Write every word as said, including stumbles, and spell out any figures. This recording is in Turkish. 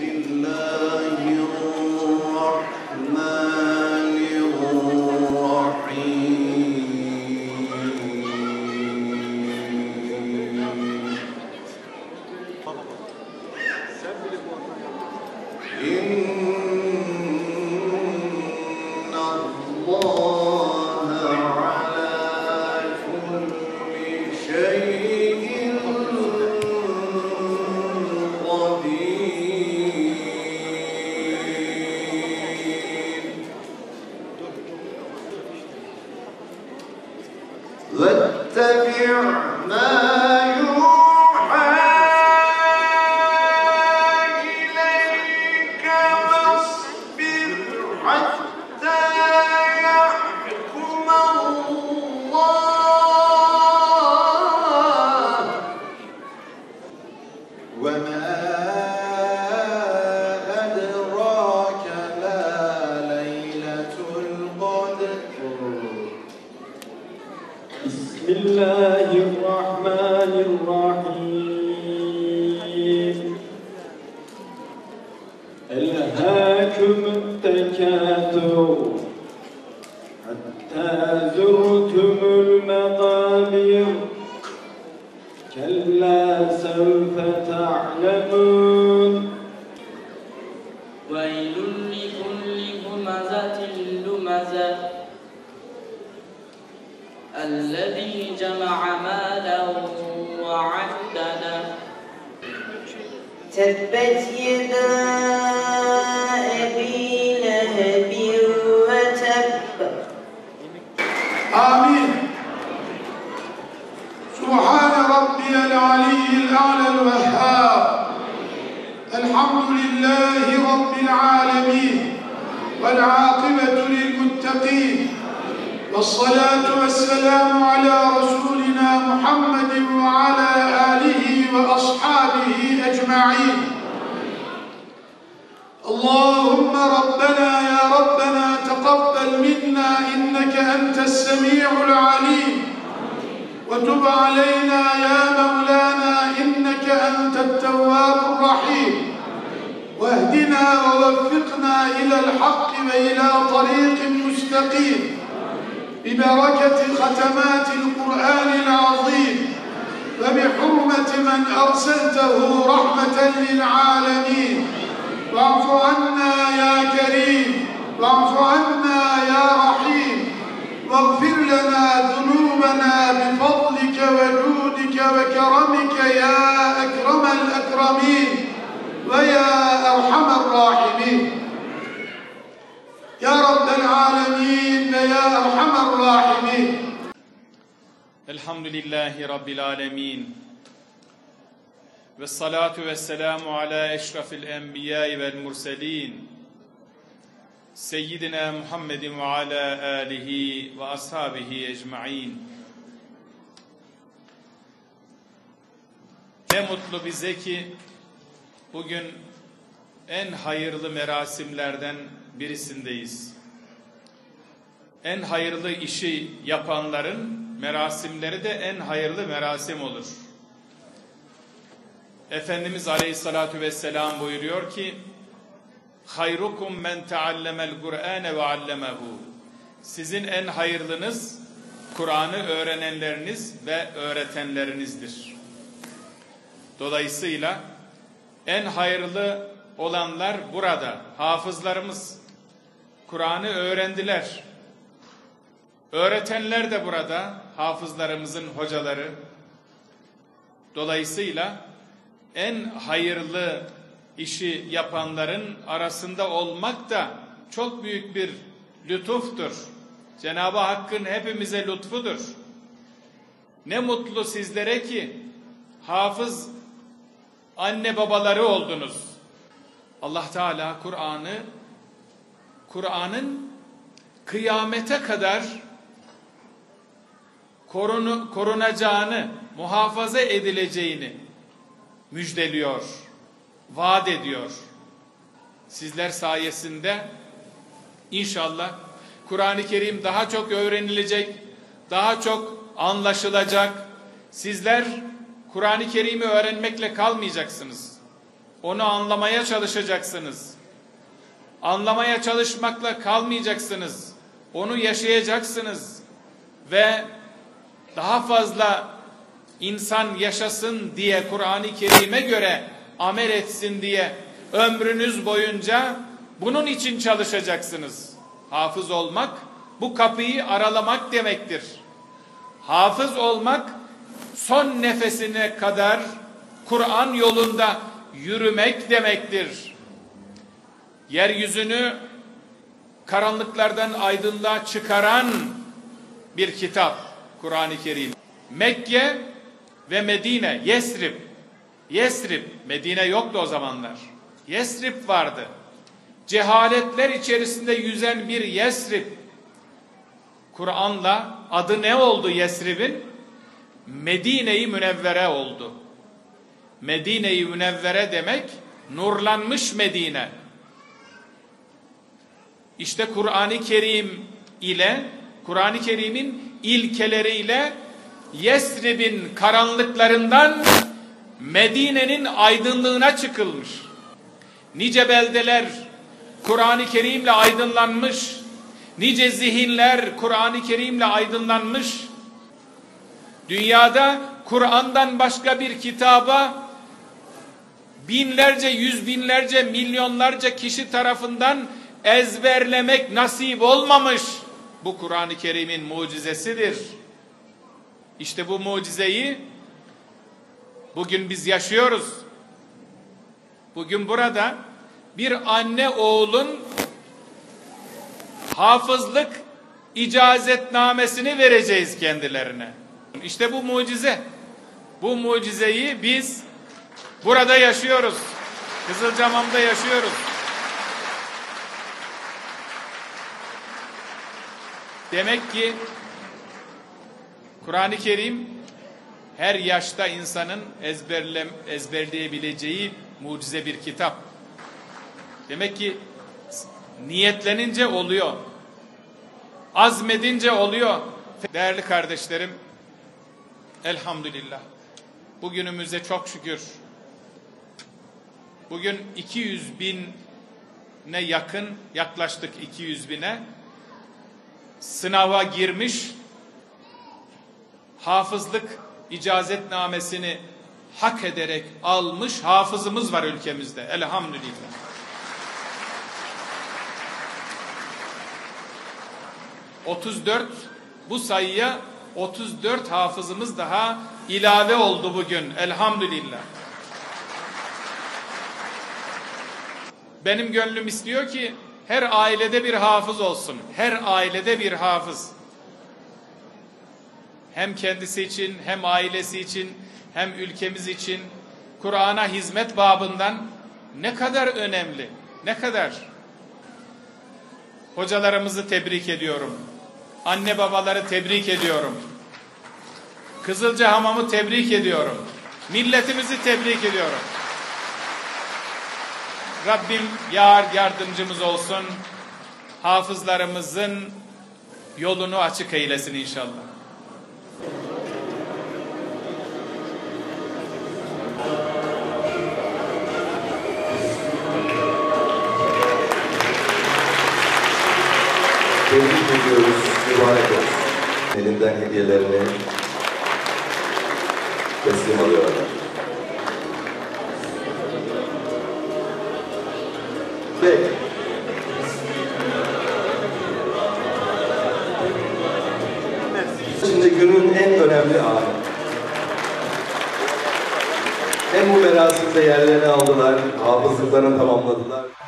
Elhamdülillahi Rabbil alemin. Ve salatu ve selamu ala eşrafil enbiyai vel murselin. Seyyidina Muhammedin ve ala alihi ve ashabihi ecma'in. Ne mutlu bize ki bugün en hayırlı merasimlerden birisindeyiz. En hayırlı işi yapanların merasimleri de en hayırlı merasim olur. Efendimiz Aleyhissalatu vesselam buyuruyor ki hayrukum men teallemel Kur'ane ve allemehu. Sizin en hayırlınız Kur'an'ı öğrenenleriniz ve öğretenlerinizdir. Dolayısıyla en hayırlı olanlar burada. Hafızlarımız Kur'an'ı öğrendiler. Öğretenler de burada, hafızlarımızın hocaları. Dolayısıyla en hayırlı işi yapanların arasında olmak da çok büyük bir lütuftur. Cenab-ı Hakk'ın hepimize lütfudur. Ne mutlu sizlere ki hafız anne babaları oldunuz. Allah Teala Kur'an'ı, Kur'an'ın kıyamete kadar korunu, korunacağını, muhafaza edileceğini müjdeliyor, vaat ediyor. Sizler sayesinde inşallah Kur'an-ı Kerim daha çok öğrenilecek, daha çok anlaşılacak. Sizler Kur'an-ı Kerim'i öğrenmekle kalmayacaksınız. Onu anlamaya çalışacaksınız. Anlamaya çalışmakla kalmayacaksınız. Onu yaşayacaksınız. Ve daha fazla insan yaşasın diye, Kur'an-ı Kerim'e göre amel etsin diye ömrünüz boyunca bunun için çalışacaksınız. Hafız olmak, bu kapıyı aralamak demektir. Hafız olmak, son nefesine kadar Kur'an yolunda yürümek demektir. Yeryüzünü karanlıklardan aydınlığa çıkaran bir kitap Kur'an-ı Kerim. Mekke ve Medine, Yesrib. Yesrib, Medine yoktu o zamanlar. Yesrib vardı. Cehaletler içerisinde yüzen bir Yesrib. Kur'an'la adı ne oldu Yesrib'in? Medine-i Münevvere oldu. Medine-i Münevvere demek nurlanmış Medine. İşte Kur'an-ı Kerim ile, Kur'an-ı Kerim'in ilkeleriyle Yesrib'in karanlıklarından Medine'nin aydınlığına çıkılmış. Nice beldeler Kur'an-ı Kerim'le aydınlanmış, nice zihinler Kur'an-ı Kerim'le aydınlanmış. Dünyada Kur'an'dan başka bir kitaba binlerce, yüz binlerce, milyonlarca kişi tarafından ezberlemek nasip olmamış. Bu Kur'an-ı Kerim'in mucizesidir. İşte bu mucizeyi bugün biz yaşıyoruz. Bugün burada bir anne oğlun hafızlık icazetnamesini vereceğiz kendilerine. İşte bu mucize. Bu mucizeyi biz burada yaşıyoruz. Kızılcamam'da yaşıyoruz. Demek ki Kur'an-ı Kerim her yaşta insanın ezberle, ezberleyebileceği mucize bir kitap. Demek ki niyetlenince oluyor. Azmedince oluyor. Değerli kardeşlerim, elhamdülillah. Bugünümüze çok şükür. Bugün iki yüz bine yakın, yaklaştık iki yüz bine. Sınava girmiş, hafızlık icazetnamesini hak ederek almış hafızımız var ülkemizde. Elhamdülillah. otuz dört, bu sayıya otuz dört hafızımız daha ilave oldu bugün. Elhamdülillah. Benim gönlüm istiyor ki her ailede bir hafız olsun. Her ailede bir hafız. Hem kendisi için, hem ailesi için, hem ülkemiz için Kur'an'a hizmet babından ne kadar önemli, ne kadar. Hocalarımızı tebrik ediyorum. Anne babaları tebrik ediyorum. Kızılcahamam'ı tebrik ediyorum. Milletimizi tebrik ediyorum. Rabbim yar yardımcımız olsun. Hafızlarımızın yolunu açık eylesin inşallah. Tebrik ediyoruz, mübarek olsun. Elinden hediyelerini teslim alıyorlar. Peki. Şimdi günün en önemli anı. Hem bu merasimde yerlerini aldılar, hafızlıklarını tamamladılar.